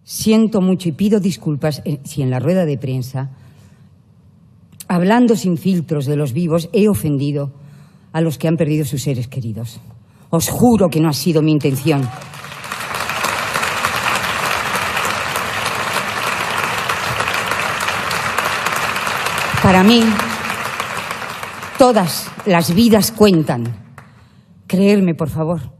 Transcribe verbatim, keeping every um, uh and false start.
Siento mucho y pido disculpas si en la rueda de prensa, hablando sin filtros de los vivos, he ofendido a los que han perdido sus seres queridos. Os juro que no ha sido mi intención. Para mí, todas las vidas cuentan. Creedme, por favor.